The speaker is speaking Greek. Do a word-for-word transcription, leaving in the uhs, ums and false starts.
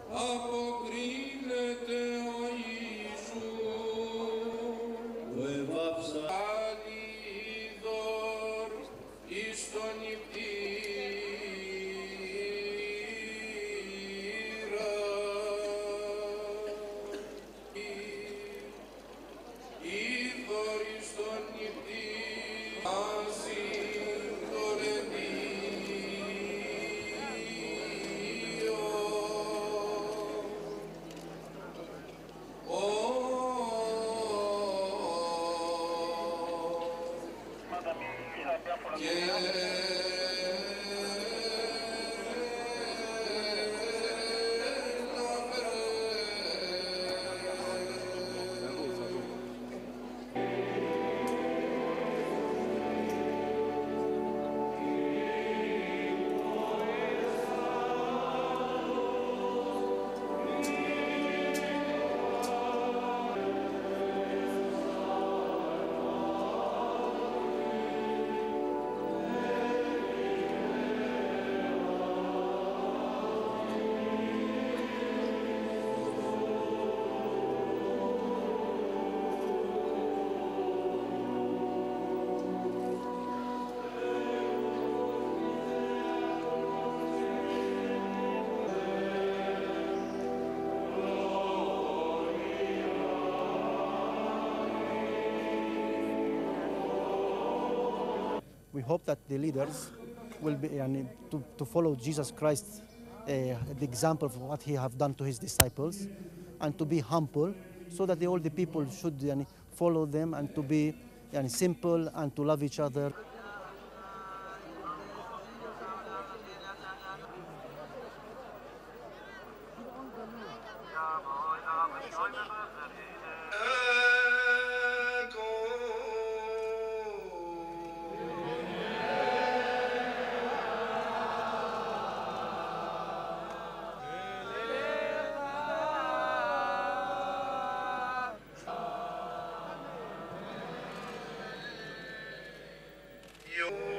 αποκρίνεται ο Ιησούς, που εβάψα άλλη είδωρ εις τον υπήρα, είδωρ εις τον υπήρα, We hope that the leaders will be yani, to, to follow Jesus Christ, uh, the example of what he have done to his disciples, and to be humble, so that the, all the people should yani, follow them and to be yani, simple and to love each other. Yo